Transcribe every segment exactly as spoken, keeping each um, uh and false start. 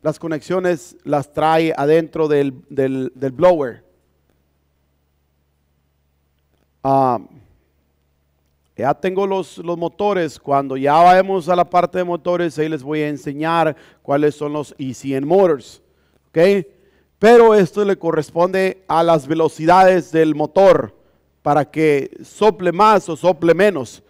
las conexiones las trae adentro del, del, del blower. Uh, ya tengo los, los motores. Cuando ya vayamos a la parte de motores, ahí les voy a enseñar cuáles son los E C N motors. ¿Ok? Pero esto le corresponde a las velocidades del motor para que sople más o sople menos.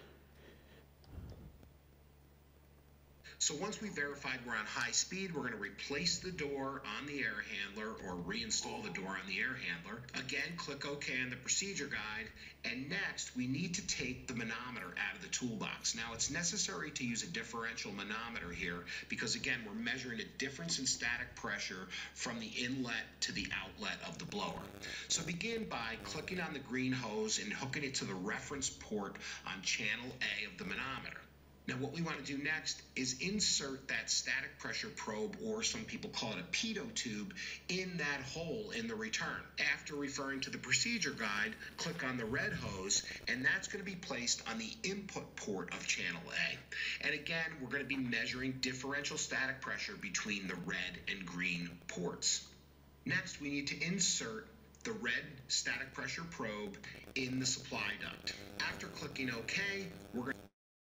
So once we verified we're on high speed, we're going to replace the door on the air handler or reinstall the door on the air handler. Again, click OK on the procedure guide. And next, we need to take the manometer out of the toolbox. Now, it's necessary to use a differential manometer here because, again, we're measuring a difference in static pressure from the inlet to the outlet of the blower. So begin by clicking on the green hose and hooking it to the reference port on channel A of the manometer. Now, what we want to do next is insert that static pressure probe, or some people call it a pitot tube, in that hole in the return. After referring to the procedure guide, click on the red hose, and that's going to be placed on the input port of channel A. And again, we're going to be measuring differential static pressure between the red and green ports. Next, we need to insert the red static pressure probe in the supply duct. After clicking OK, we're going to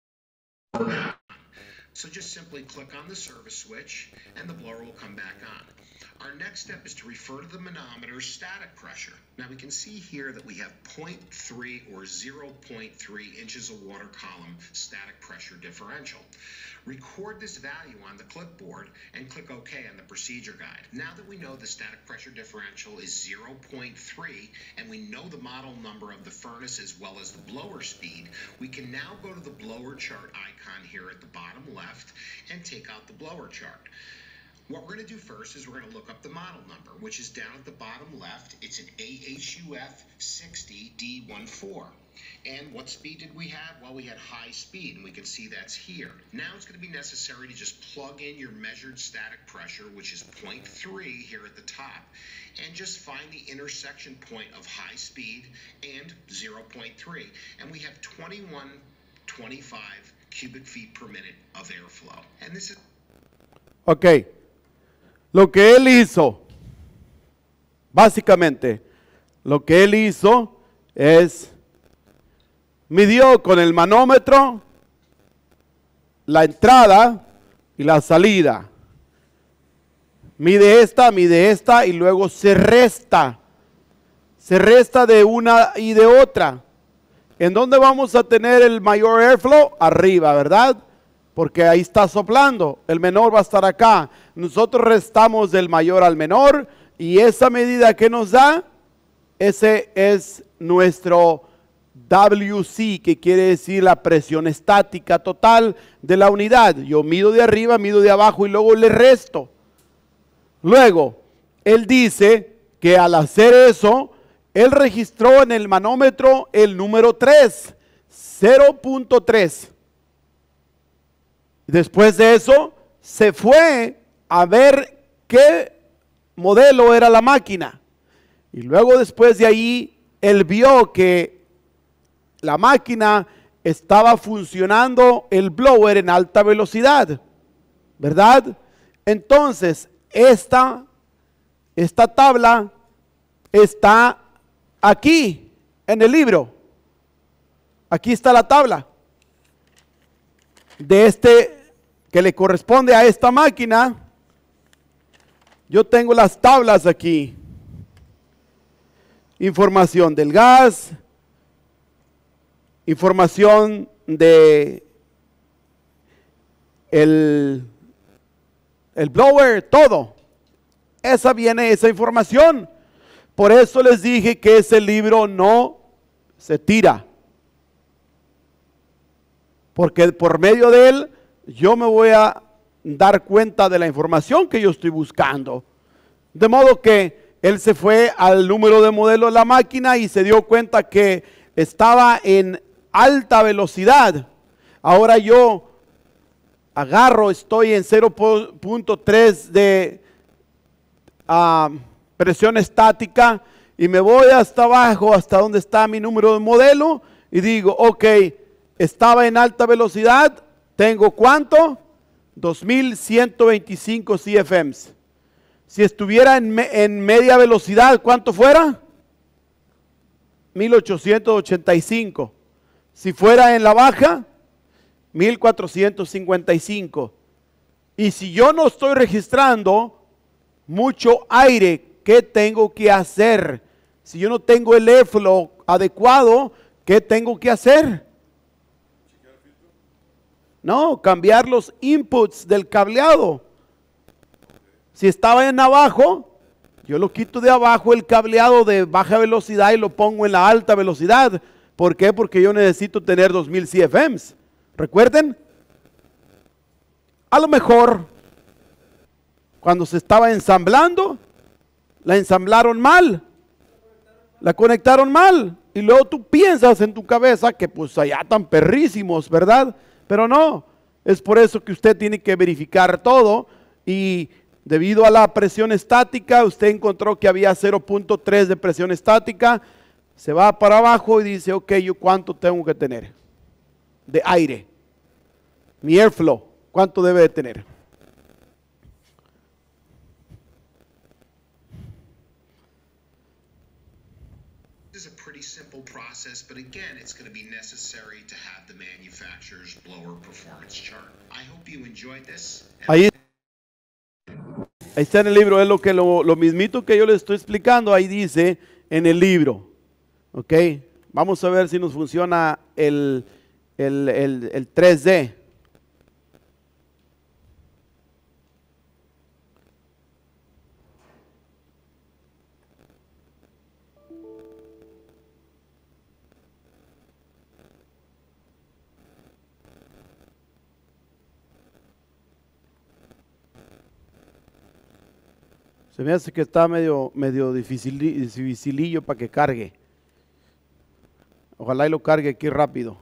So just simply click on the service switch and the blower will come back on. Our next step is to refer to the manometer's static pressure. Now we can see here that we have zero point three or zero point three inches of water column static pressure differential. Record this value on the clipboard and click OK on the procedure guide. Now that we know the static pressure differential is zero point three and we know the model number of the furnace as well as the blower speed, we can now go to the blower chart icon here at the bottom left and take out the blower chart. What we're going to do first is we're going to look up the model number, which is down at the bottom left. It's an A H U F sixty D fourteen. And what speed did we have? Well, we had high speed, and we can see that's here. Now it's going to be necessary to just plug in your measured static pressure, which is zero point three here at the top, and just find the intersection point of high speed and zero point three. And we have twenty-one twenty-five cubic feet per minute of airflow. And this is... Ok. Lo que él hizo, básicamente, lo que él hizo es, midió con el manómetro la entrada y la salida. Mide esta, mide esta y luego se resta. Se resta de una y de otra. ¿En dónde vamos a tener el mayor airflow? Arriba, ¿verdad? Porque ahí está soplando. El menor va a estar acá. Nosotros restamos del mayor al menor y esa medida que nos da, ese es nuestro W C, que quiere decir la presión estática total de la unidad. Yo mido de arriba, mido de abajo y luego le resto. Luego, él dice que al hacer eso, él registró en el manómetro el número tres, cero punto tres. Después de eso, se fue a ver qué modelo era la máquina. Y luego después de ahí, él vio que la máquina estaba funcionando el blower en alta velocidad, ¿verdad? Entonces, esta, esta tabla está aquí en el libro. Aquí está la tabla de este que le corresponde a esta máquina. Yo tengo las tablas aquí. Información del gas, información de el, el blower, todo. Esa viene esa información. Por eso les dije que ese libro no se tira. Porque por medio de él yo me voy a dar cuenta de la información que yo estoy buscando. De modo que él se fue al número de modelo de la máquina y se dio cuenta que estaba en alta velocidad. Ahora yo agarro, estoy en cero punto tres de uh, presión estática y me voy hasta abajo, hasta donde está mi número de modelo y digo, ok, estaba en alta velocidad, tengo ¿cuánto? dos mil ciento veinticinco C F Ms. Si estuviera en, me, en media velocidad, ¿cuánto fuera? mil ochocientos ochenta y cinco. Si fuera en la baja, mil cuatrocientos cincuenta y cinco. Y si yo no estoy registrando mucho aire, ¿qué tengo que hacer? Si yo no tengo el airflow adecuado, ¿qué tengo que hacer? No, cambiar los inputs del cableado. Si estaba en abajo, yo lo quito de abajo el cableado de baja velocidad y lo pongo en la alta velocidad. ¿Por qué? Porque yo necesito tener dos mil C F Ms. ¿Recuerden? A lo mejor, cuando se estaba ensamblando, la ensamblaron mal. La conectaron mal. Y luego tú piensas en tu cabeza que pues allá están perrísimos, ¿verdad? Pero no. Es por eso que usted tiene que verificar todo. Y debido a la presión estática, usted encontró que había cero punto tres de presión estática. Se va para abajo y dice, ok, ¿yo cuánto tengo que tener de aire? Mi airflow, ¿cuánto debe de tener? This is a pretty simple process, but again, it's going to be necessary to have the manufacturer's blower performance chart. I hope you enjoyed this. Ahí, ahí está en el libro, es lo, que lo, lo mismito que yo les estoy explicando, ahí dice en el libro. Ok, vamos a ver si nos funciona el, el, el, el tres D. Se me hace que está medio, medio difícil, dificilillo para que cargue. Ojalá y lo cargue aquí rápido.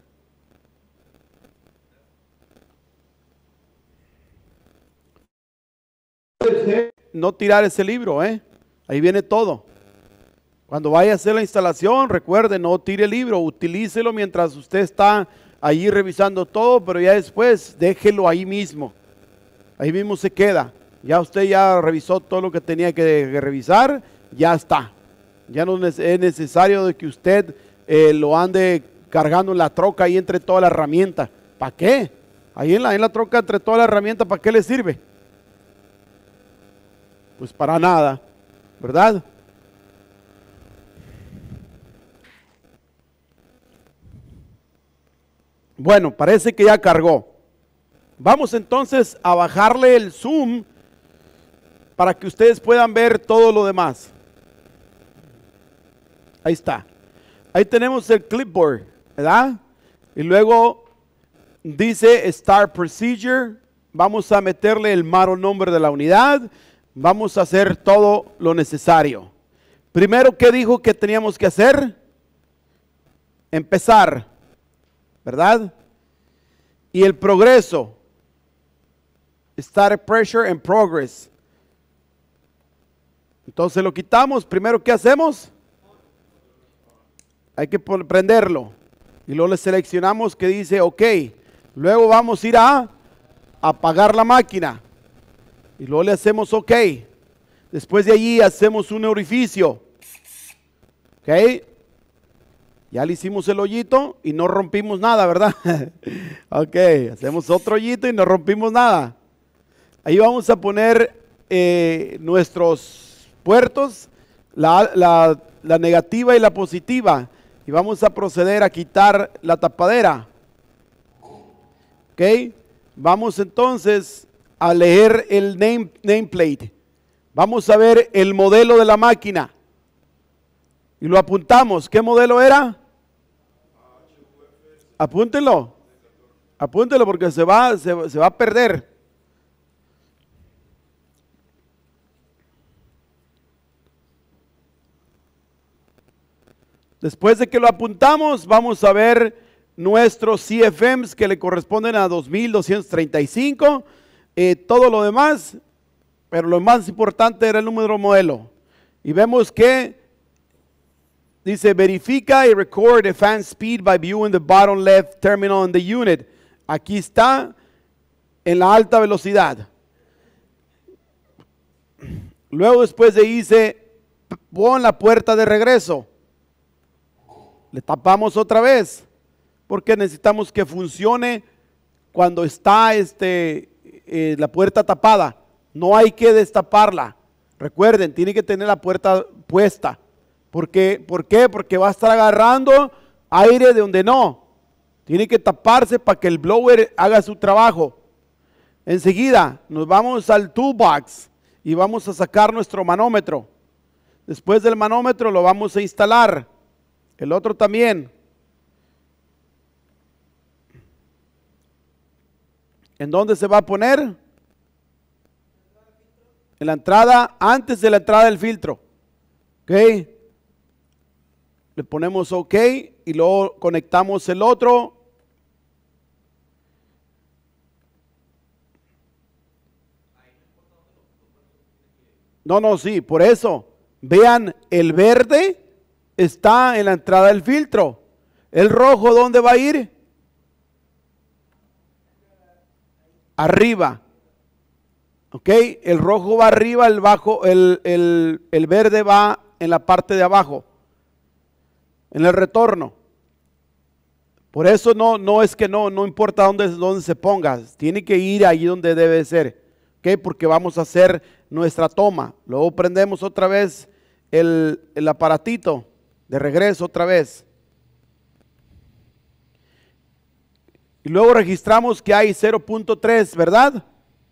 No tirar ese libro, ¿eh? Ahí viene todo. Cuando vaya a hacer la instalación, recuerde, no tire el libro, utilícelo mientras usted está allí revisando todo, pero ya después déjelo ahí mismo. Ahí mismo se queda. Ya usted ya revisó todo lo que tenía que, que revisar, ya está. Ya no es necesario de que usted eh, lo ande cargando en la troca ahí entre toda la herramienta. ¿Para qué? Ahí en la, en la troca entre toda la herramienta, ¿para qué le sirve? Pues para nada, ¿verdad? Bueno, parece que ya cargó. Vamos entonces a bajarle el zoom para que ustedes puedan ver todo lo demás. Ahí está. Ahí tenemos el clipboard, ¿verdad? Y luego dice Start Procedure. Vamos a meterle el model number de la unidad. Vamos a hacer todo lo necesario. Primero, ¿qué dijo que teníamos que hacer? Empezar, ¿verdad? Y el progreso. Start Pressure and Progress. Entonces lo quitamos. Primero, ¿qué hacemos? Hay que prenderlo. Y luego le seleccionamos que dice OK. Luego vamos a ir a apagar la máquina. Y luego le hacemos OK. Después de allí hacemos un orificio. OK. Ya le hicimos el hoyito y no rompimos nada, ¿verdad? OK. Hacemos otro hoyito y no rompimos nada. Ahí vamos a poner eh, nuestros puertos, la, la, la negativa y la positiva. Y vamos a proceder a quitar la tapadera. Ok. Vamos entonces a leer el name, nameplate. Vamos a ver el modelo de la máquina. Y lo apuntamos. ¿Qué modelo era? Apúntelo. Apúntelo porque se va, se, se va a perder. Después de que lo apuntamos, vamos a ver nuestros C F Ms que le corresponden a dos mil doscientos treinta y cinco. Eh, todo lo demás, pero lo más importante era el número modelo. Y vemos que dice, verifica y record the fan speed by viewing the bottom left terminal in the unit. Aquí está en la alta velocidad. Luego después de dice, pon la puerta de regreso. Le tapamos otra vez, porque necesitamos que funcione cuando está este, eh, la puerta tapada. No hay que destaparla. Recuerden, tiene que tener la puerta puesta. ¿Por qué? ¿Por qué? Porque va a estar agarrando aire de donde no. Tiene que taparse para que el blower haga su trabajo. Enseguida nos vamos al toolbox y vamos a sacar nuestro manómetro. Después del manómetro lo vamos a instalar. El otro también. ¿En dónde se va a poner? En la entrada, antes de la entrada del filtro. ¿Ok? Le ponemos OK y luego conectamos el otro. No, no, sí, por eso. Vean, el verde está en la entrada del filtro. ¿El rojo dónde va a ir? Arriba. Ok, el rojo va arriba, el, bajo, el, el, el verde va en la parte de abajo, en el retorno. Por eso no, no es que no, no importa dónde, dónde se ponga, tiene que ir ahí donde debe ser. Ok, porque vamos a hacer nuestra toma. Luego prendemos otra vez el, el aparatito de regreso otra vez. Y luego registramos que hay cero punto tres, ¿verdad?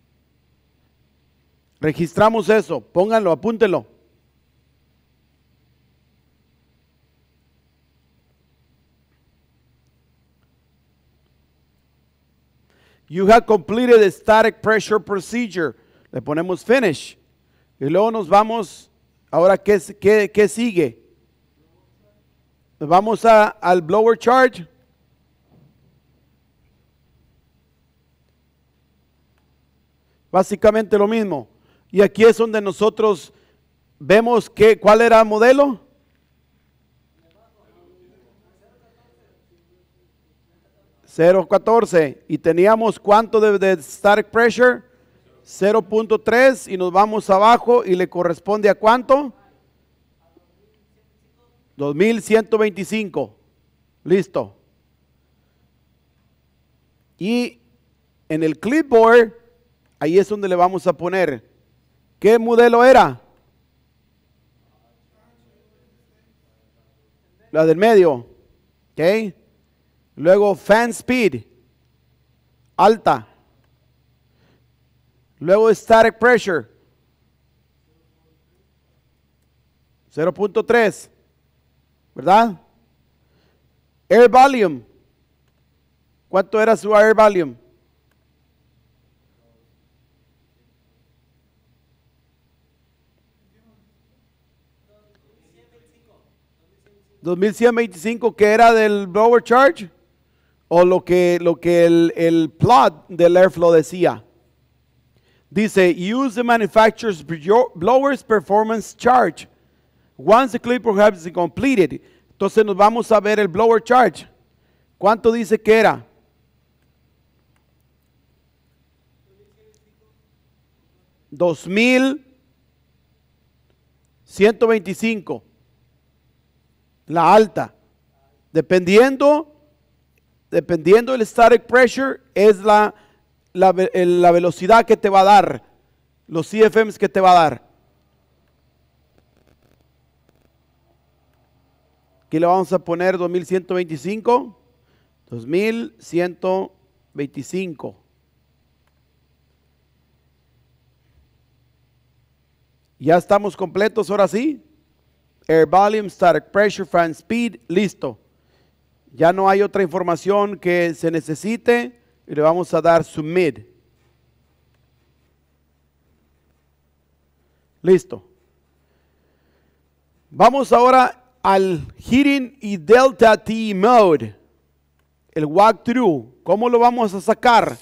Registramos eso, pónganlo, apúntenlo. You have completed the static pressure procedure. Le ponemos finish. Y luego nos vamos, ahora, ¿qué, qué, qué sigue? Nos vamos a, al blower charge. Básicamente lo mismo. Y aquí es donde nosotros vemos que, ¿cuál era el modelo? cero punto catorce. Y teníamos ¿cuánto de, de static pressure? cero punto tres. Y nos vamos abajo y le corresponde a ¿cuánto? dos mil ciento veinticinco. Listo. Y en el clipboard, ahí es donde le vamos a poner. ¿Qué modelo era? La del medio. Ok. Luego fan speed. Alta. Luego static pressure. cero punto tres. ¿Verdad? Air volume. ¿Cuánto era su air volume? dos mil ciento veinticinco, que era del blower charge, o lo que, lo que el, el plot del airflow decía. Dice, use the manufacturer's blower's performance charge. Once the clipboard has been completed. Entonces nos vamos a ver el blower charge. ¿Cuánto dice que era? dos mil ciento veinticinco. La alta. Dependiendo, dependiendo del static pressure, es la, la, la velocidad que te va a dar, los C F Ms que te va a dar. Aquí le vamos a poner dos mil ciento veinticinco. dos mil ciento veinticinco. Ya estamos completos, ahora sí. Air volume, static pressure, fan speed, listo. Ya no hay otra información que se necesite y le vamos a dar submit. Listo. Vamos ahora al heating y delta T mode. El walkthrough. ¿Cómo lo vamos a sacar?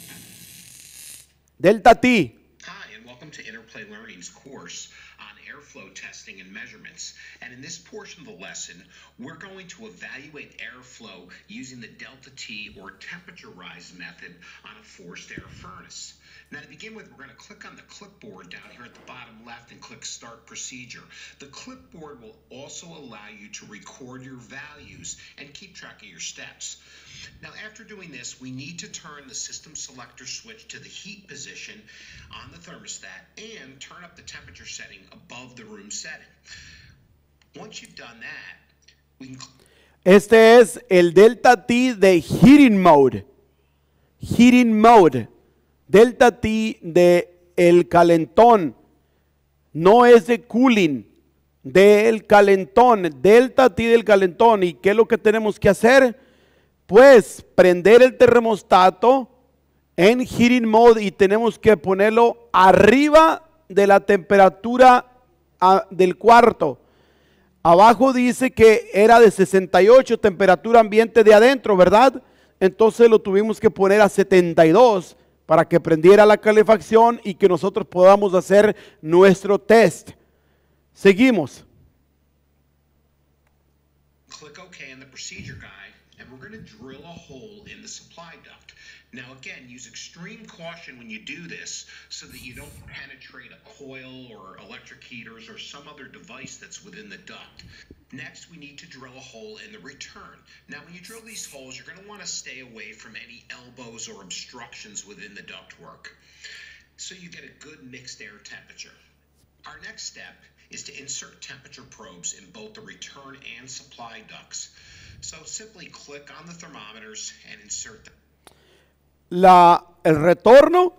Delta T. Hi, and welcome to Interplay Learning's course on airflow airflow testing and measurements. And in this portion of the lesson, we're going to evaluate airflow using the delta T or temperature rise method on a forced air furnace. Now to begin with, we're going to click on the clipboard down here at the bottom left and click Start Procedure. The clipboard will also allow you to record your values and keep track of your steps. Now after doing this, we need to turn the system selector switch to the heat position on the thermostat and turn up the temperature setting above the room setting. Once you've done that, we can... Este es el delta T de heating mode. Heating mode. Delta T de el calentón. No es de cooling, del calentón. Delta T del calentón. ¿Y qué es lo que tenemos que hacer? Pues prender el termostato en heating mode y tenemos que ponerlo arriba de la temperatura a, del cuarto. Abajo dice que era de sesenta y ocho, temperatura ambiente de adentro, ¿verdad? Entonces lo tuvimos que poner a setenta y dos para que prendiera la calefacción y que nosotros podamos hacer nuestro test. Seguimos. Click OK in the procedure guide, and we're going to drill a hole in the supply duct. Now again, use extreme caution when you do this so that you don't penetrate a coil or electric heaters or some other device that's within the duct. Next, we need to drill a hole in the return. Now when you drill these holes, you're going to want to stay away from any elbows or obstructions within the ductwork so you get a good mixed air temperature. Our next step is to insert temperature probes in both the return and supply ducts. So simply click on the thermometers and insert them. La, el retorno,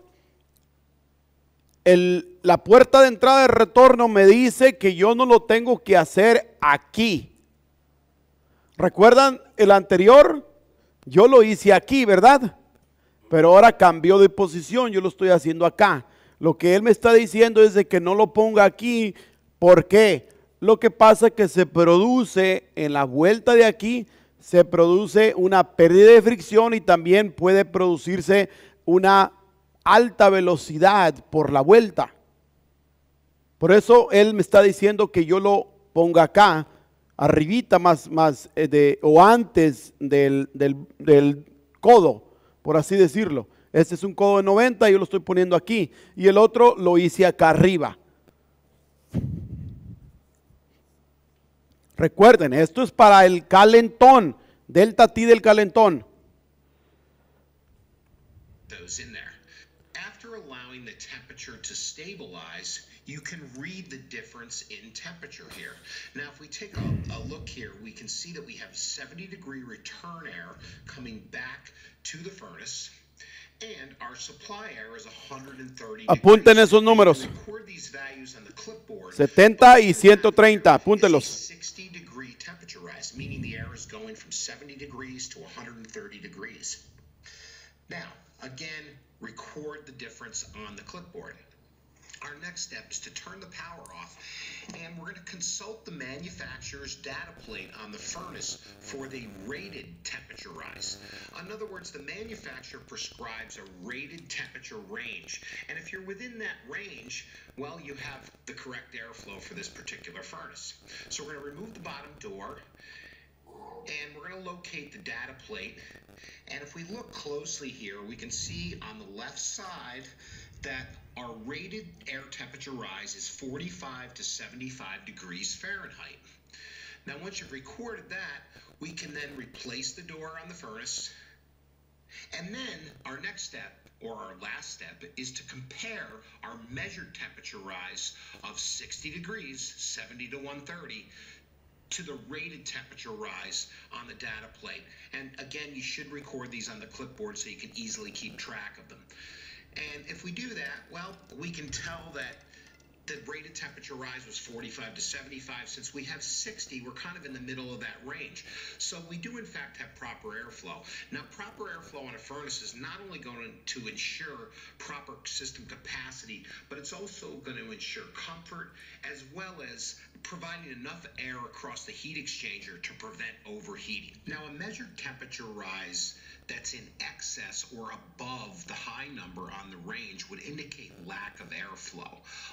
el, la puerta de entrada de retorno me dice que yo no lo tengo que hacer aquí. ¿Recuerdan el anterior? Yo lo hice aquí, ¿verdad? Pero ahora cambió de posición, yo lo estoy haciendo acá. Lo que él me está diciendo es de que no lo ponga aquí. ¿Por qué? Lo que pasa es que se produce en la vuelta de aquí, se produce una pérdida de fricción y también puede producirse una alta velocidad por la vuelta. Por eso él me está diciendo que yo lo ponga acá, arribita más, más de, o antes del, del, del codo, por así decirlo. Este es un codo de noventa, yo lo estoy poniendo aquí. Y el otro lo hice acá arriba. Recuerden, esto es para el calentón, delta T del calentón. Those in there. After allowing the temperature to stabilize, you can read the difference in temperature here. Now, if we take a, a look here, we can see that we have seventy degree return air coming back to the furnace. And our supply air is one hundred thirty. Apunten esos números. setenta y ciento treinta. Apúntenlos. sixty degree temperature rise, meaning the air is going from seventy degrees to one hundred thirty degrees. Now, again, record the difference on the clipboard. Our next step is to turn the power off, and we're going to consult the manufacturer's data plate on the furnace for the rated temperature rise. In other words, the manufacturer prescribes a rated temperature range, and if you're within that range, well, you have the correct airflow for this particular furnace. So we're going to remove the bottom door, and we're going to locate the data plate, and if we look closely here, we can see on the left side that our rated air temperature rise is forty-five to seventy-five degrees Fahrenheit. Now, once you've recorded that, we can then replace the door on the furnace. And then our next step, or our last step, is to compare our measured temperature rise of sixty degrees, seventy to one thirty, to the rated temperature rise on the data plate. And again, you should record these on the clipboard so you can easily keep track of them. And if we do that, well, we can tell that the rated temperature rise was forty-five to seventy-five. Since we have sixty, we're kind of in the middle of that range. So we do, in fact, have proper airflow. Now, proper airflow on a furnace is not only going to ensure proper system capacity, but it's also going to ensure comfort as well as providing enough air across the heat exchanger to prevent overheating. Now, a measured temperature rise that's in excess or above the high number on the range would indicate lack of airflow. A low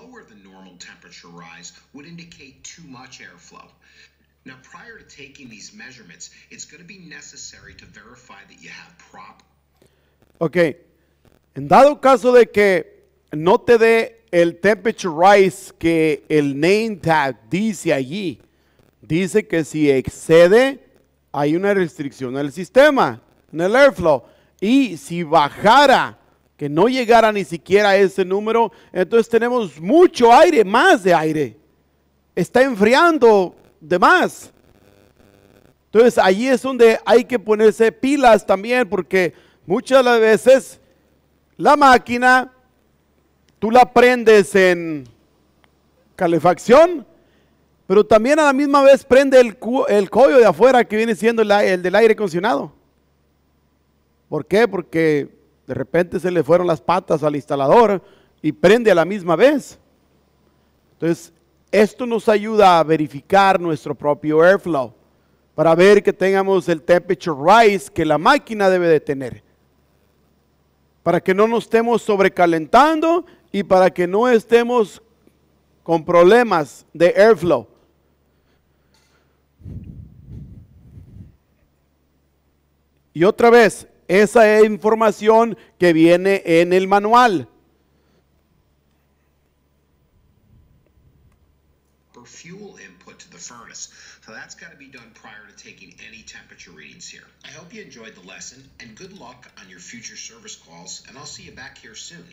lower than normal temperature rise would indicate too much airflow. Now, prior to taking these measurements, it's going to be necessary to verify that you have proper. Ok, en dado caso de que no te dé el temperature rise que el name tag dice allí, dice que si excede, hay una restricción en el sistema, en el airflow. Y si bajara, que no llegara ni siquiera a ese número, entonces tenemos mucho aire, más de aire. Está enfriando de más. Entonces allí es donde hay que ponerse pilas también, porque muchas de las veces la máquina, tú la prendes en calefacción, pero también a la misma vez prende el, el collo de afuera que viene siendo el, el del aire acondicionado. ¿Por qué? Porque de repente se le fueron las patas al instalador y prende a la misma vez. Entonces, esto nos ayuda a verificar nuestro propio airflow para ver que tengamos el temperature rise que la máquina debe de tener. Para que no nos estemos sobrecalentando y para que no estemos con problemas de airflow. Y otra vez, esa es información que viene en el manual. For fuel input to the furnace. So that's got to be done prior to taking any temperature readings here. I hope you enjoyed the lesson and good luck on your future service calls, and I'll see you back here soon.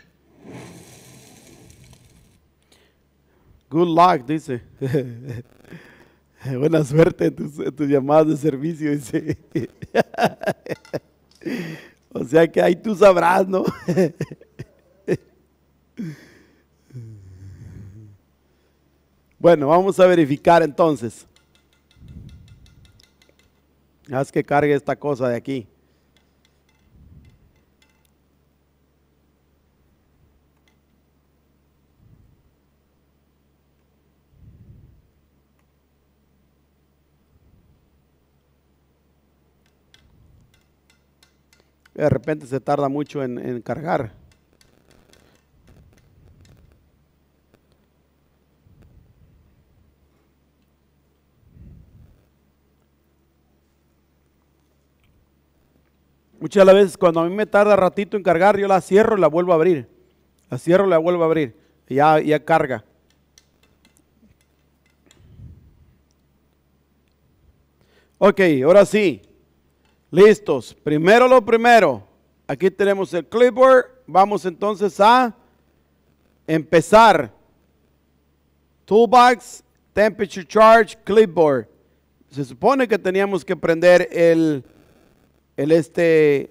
Good luck, dice. Buena suerte en tus, en tus llamadas de servicio, dice. O sea que ahí tú sabrás, ¿no? Bueno, vamos a verificar entonces. Haz que cargue esta cosa de aquí. De repente se tarda mucho en, en cargar. Muchas de las veces cuando a mí me tarda ratito en cargar, yo la cierro y la vuelvo a abrir. La cierro y la vuelvo a abrir. Y ya, ya carga. Ok, ahora sí. Listos. Primero lo primero. Aquí tenemos el clipboard. Vamos entonces a empezar. Toolbox, temperature charge, clipboard. Se supone que teníamos que prender el, el este,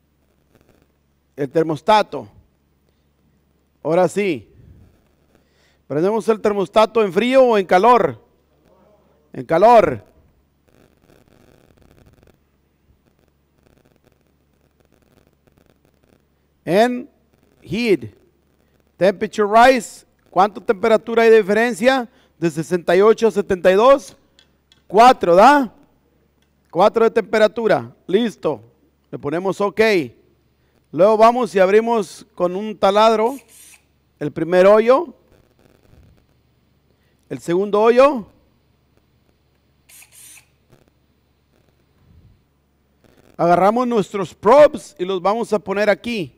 el termostato. Ahora sí. ¿Prendemos el termostato en frío o en calor? En calor. En heat. Temperature rise. ¿Cuánta temperatura hay de diferencia? De sesenta y ocho a setenta y dos. cuatro, ¿da? cuatro de temperatura. Listo. Le ponemos OK. Luego vamos y abrimos con un taladro el primer hoyo. El segundo hoyo. Agarramos nuestros probes y los vamos a poner aquí.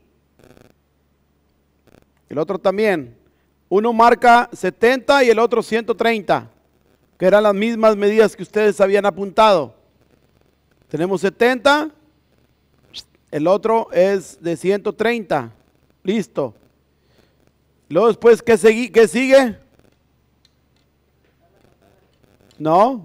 El otro también. Uno marca setenta y el otro ciento treinta, que eran las mismas medidas que ustedes habían apuntado. Tenemos setenta, el otro es de ciento treinta. Listo. Luego después, ¿qué, segui qué sigue? No.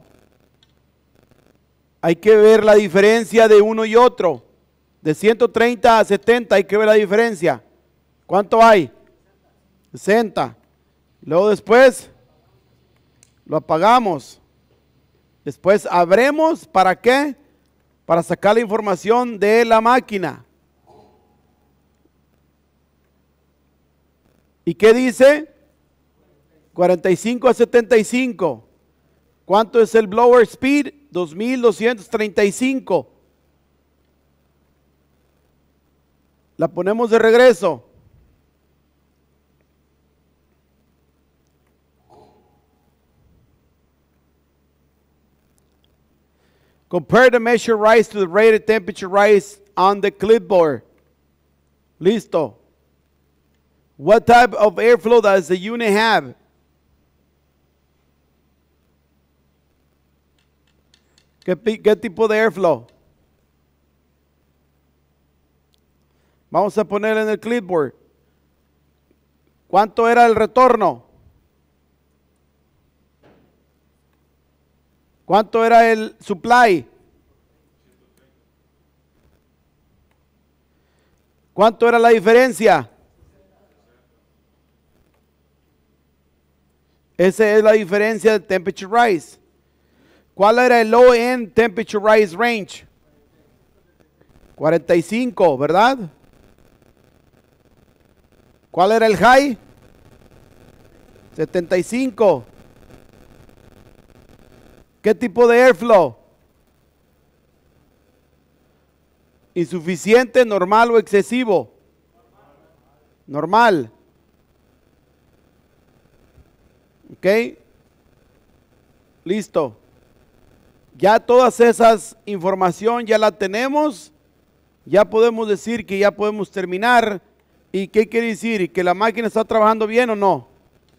Hay que ver la diferencia de uno y otro. De ciento treinta a setenta hay que ver la diferencia. ¿Cuánto hay? sesenta. Luego después lo apagamos. Después abremos, ¿para qué? Para sacar la información de la máquina. ¿Y qué dice? cuarenta y cinco a setenta y cinco. ¿Cuánto es el blower speed? dos mil doscientos treinta y cinco. La ponemos de regreso. Compare the measure rise to the rated temperature rise on the clipboard. Listo. What type of airflow does the unit have? ¿Qué, qué tipo de airflow? Vamos a poner en el clipboard. ¿Cuánto era el retorno? ¿Cuánto era el supply? ¿Cuánto era la diferencia? Esa es la diferencia de temperature rise. ¿Cuál era el low end temperature rise range? cuarenta y cinco, ¿verdad? ¿Cuál era el high? setenta y cinco. ¿Qué tipo de airflow? ¿Insuficiente, normal o excesivo? Normal. Ok. Listo. Ya todas esas información ya la tenemos. Ya podemos decir que ya podemos terminar. ¿Y qué quiere decir? ¿Que la máquina está trabajando bien o no?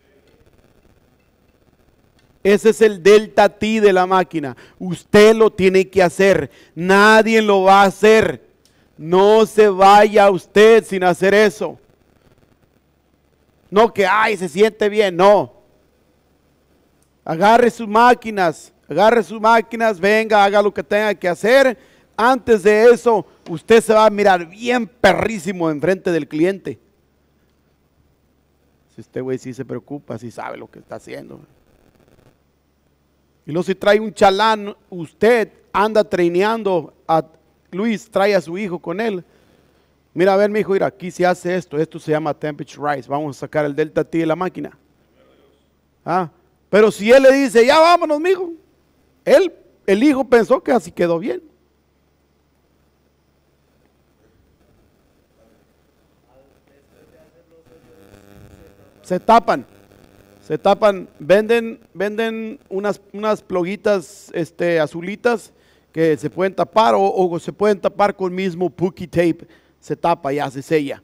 Ese es el delta T de la máquina. Usted lo tiene que hacer. Nadie lo va a hacer. No se vaya usted sin hacer eso. No que, ay, se siente bien. No. Agarre sus máquinas. Agarre sus máquinas. Venga, haga lo que tenga que hacer. Antes de eso, usted se va a mirar bien perrísimo enfrente del cliente. Si este güey sí se preocupa, sí sabe lo que está haciendo. Y luego si trae un chalán, usted anda traineando a Luis, trae a su hijo con él. Mira, a ver, mi hijo, mira, aquí se hace esto, esto se llama temperature rise. Vamos a sacar el delta T de la máquina. Ah, pero si él le dice, ya vámonos, mijo. Él, el hijo pensó que así quedó bien. Se tapan. Se tapan, venden, venden unas, unas ploguitas este, azulitas que se pueden tapar o, o se pueden tapar con mismo Pookie tape. Se tapa, ya se sella.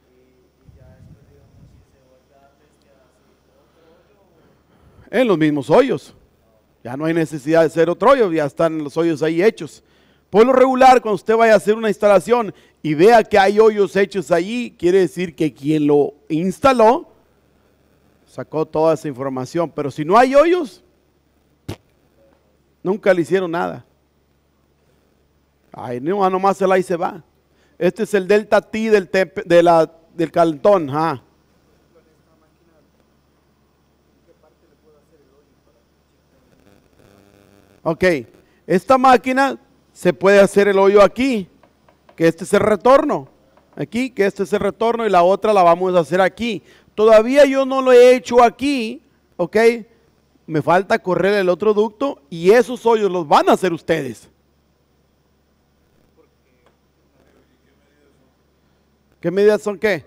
En los mismos hoyos. Ya no hay necesidad de hacer otro hoyo, ya están los hoyos ahí hechos. Por lo regular, cuando usted vaya a hacer una instalación y vea que hay hoyos hechos allí, quiere decir que quien lo instaló sacó toda esa información, pero si no hay hoyos, nunca le hicieron nada. Ay, no, nomás el ahí se va. Este es el delta T del, temp, de la, del calentón. ¿Ah? Ok, esta máquina se puede hacer el hoyo aquí, que este es el retorno. Aquí, que este es el retorno y la otra la vamos a hacer aquí. Todavía yo no lo he hecho aquí, ok, me falta correr el otro ducto y esos hoyos los van a hacer ustedes. ¿Qué medidas son qué?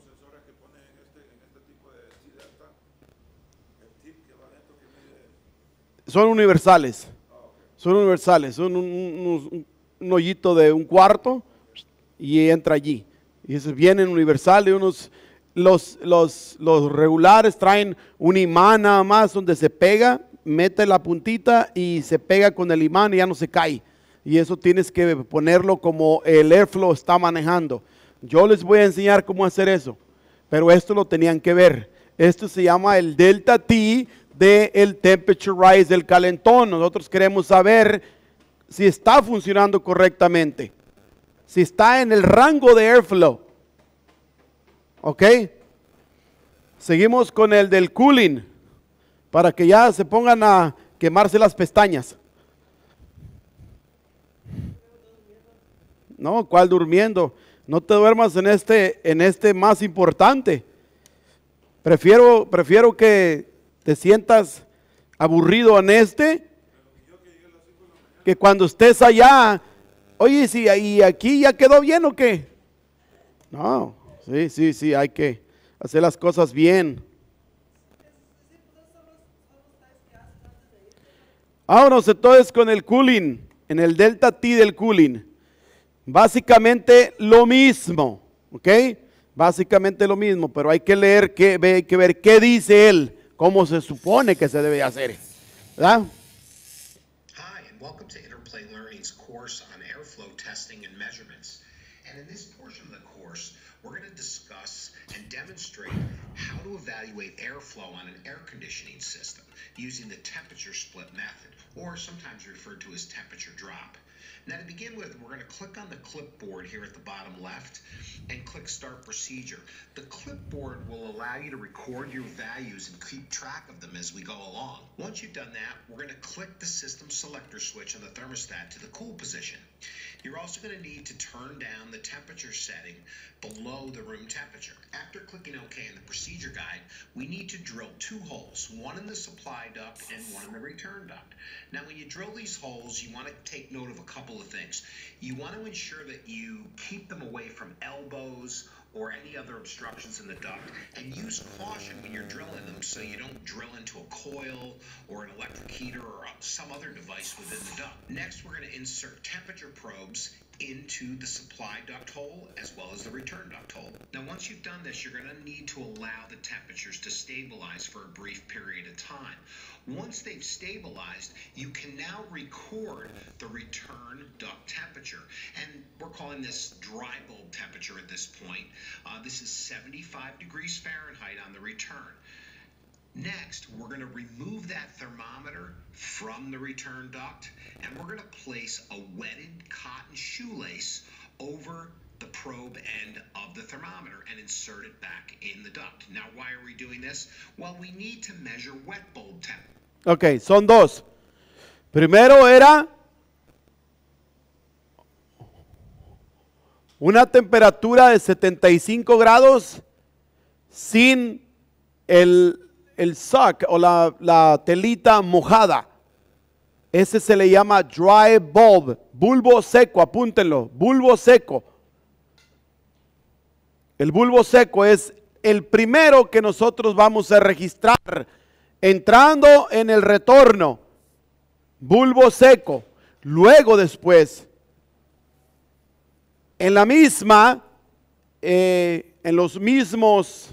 Son universales, son universales, son un, un, un, un hoyito de un cuarto y entra allí. Y esos vienen universales, unos... Los, los, los regulares traen un imán nada más donde se pega, mete la puntita y se pega con el imán y ya no se cae. Y eso tienes que ponerlo como el airflow está manejando. Yo les voy a enseñar cómo hacer eso, pero esto lo tenían que ver. Esto se llama el delta T del temperature rise del calentón. Nosotros queremos saber si está funcionando correctamente, si está en el rango de airflow. Ok, seguimos con el del cooling para que ya se pongan a quemarse las pestañas. No, ¿cuál durmiendo? No te duermas en este, en este más importante. Prefiero, prefiero que te sientas aburrido en este, que cuando estés allá, oye, si ¿y aquí ya quedó bien o qué? No. Sí, sí, sí, hay que hacer las cosas bien. Vámonos entonces con el cooling. en el delta T del cooling. Básicamente lo mismo, ¿ok? Básicamente lo mismo, pero hay que leer, que, hay que ver qué dice él, cómo se supone que se debe hacer, ¿verdad? Hi, and welcome to Interplay Learning's course on airflow testing and measurements. And in this portion of the course, we're going to discuss and demonstrate how to evaluate airflow on an air conditioning system using the temperature split method, or sometimes referred to as temperature drop. Now, to begin with, we're going to click on the clipboard here at the bottom left and click Start Procedure. The clipboard will allow you to record your values and keep track of them as we go along. Once you've done that, we're going to click the system selector switch on the thermostat to the cool position. You're also going to need to turn down the temperature setting below the room temperature. After clicking OK in the procedure guide, we need to drill two holes, one in the supply duct and one in the return duct. Now, when you drill these holes, you want to take note of a couple of things. You want to ensure that you keep them away from elbows or any other obstructions in the duct, and use caution when you're drilling them so you don't drill into a coil or an electric heater or some other device within the duct. Next, we're going to insert temperature probes into the supply duct hole as well as the return duct hole. Now, once you've done this, you're going to need to allow the temperatures to stabilize for a brief period of time. Once they've stabilized, you can now record the return duct temperature, and we're calling this dry bulb temperature at this point. Uh, this is seventy-five degrees Fahrenheit on the return. Next, we're going to remove that thermometer from the return duct, and we're going to place a wetted cotton shoelace over the probe end of the thermometer and insert it back in the duct. Now, why are we doing this? Well, we need to measure wet bulb temperature. Ok, son dos. Primero era una temperatura de setenta y cinco grados sin el, el sock o la, la telita mojada. Ese se le llama dry bulb, bulbo seco, apúntenlo, bulbo seco. El bulbo seco es el primero que nosotros vamos a registrar entrando en el retorno, bulbo seco. Luego después, en la misma, eh, en los mismos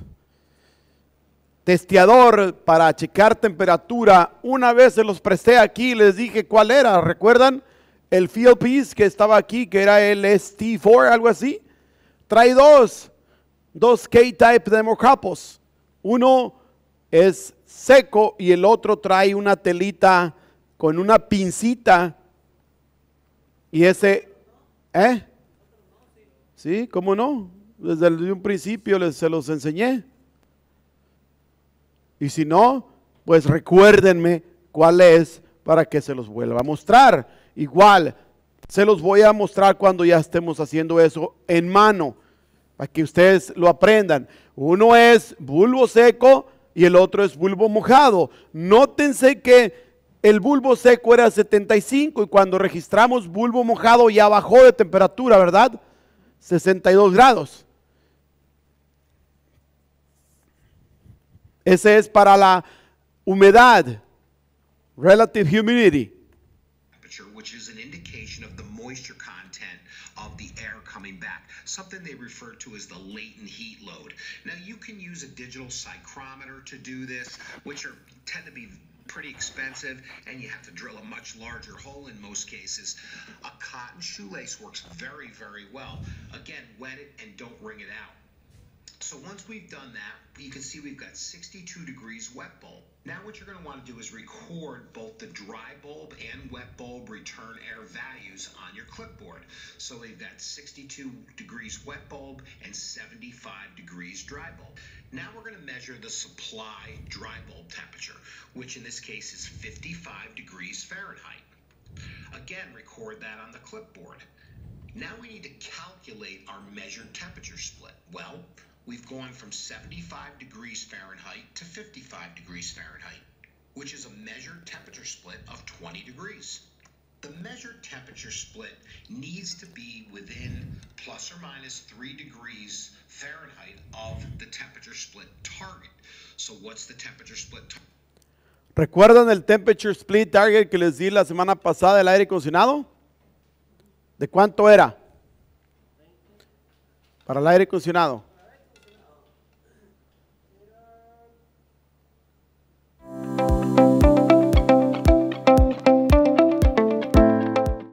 testeador para checar temperatura, una vez se los presté aquí, les dije cuál era, ¿recuerdan? El field piece que estaba aquí, que era el S T cuatro, algo así. Trae dos, dos K-type democapos. Uno es seco y el otro trae una telita con una pincita. Y ese, ¿eh? Sí, ¿cómo no? Desde el, un principio les, se los enseñé. Y si no, pues recuérdenme cuál es para que se los vuelva a mostrar. Igual, se los voy a mostrar cuando ya estemos haciendo eso en mano, para que ustedes lo aprendan. Uno es bulbo seco y el otro es bulbo mojado. Nótense que el bulbo seco era setenta y cinco y cuando registramos bulbo mojado ya bajó de temperatura, ¿verdad? sesenta y dos grados. Ese es para la humedad, relative humidity. Which is an indication of the moisture content of the air coming back, something they refer to as the latent heat load. Now, you can use a digital psychrometer to do this, which are tend to be pretty expensive, and you have to drill a much larger hole in most cases. A cotton shoelace works very, very well. Again, wet it and don't wring it out. So once we've done that, you can see we've got sixty-two degrees wet bulb. Now what you're going to want to do is record both the dry bulb and wet bulb return air values on your clipboard. So we've got sixty-two degrees wet bulb and seventy-five degrees dry bulb. Now we're going to measure the supply dry bulb temperature, which in this case is fifty-five degrees Fahrenheit. Again, record that on the clipboard. Now we need to calculate our measured temperature split. Well, we've gone from seventy-five degrees Fahrenheit to fifty-five degrees Fahrenheit, which is a measured temperature split of twenty degrees. The measured temperature split needs to be within plus or minus three degrees Fahrenheit of the temperature split target. So what's the temperature split target? ¿Recuerdan el temperature split target que les di la semana pasada del aire acondicionado? ¿De cuánto era? Para el aire acondicionado.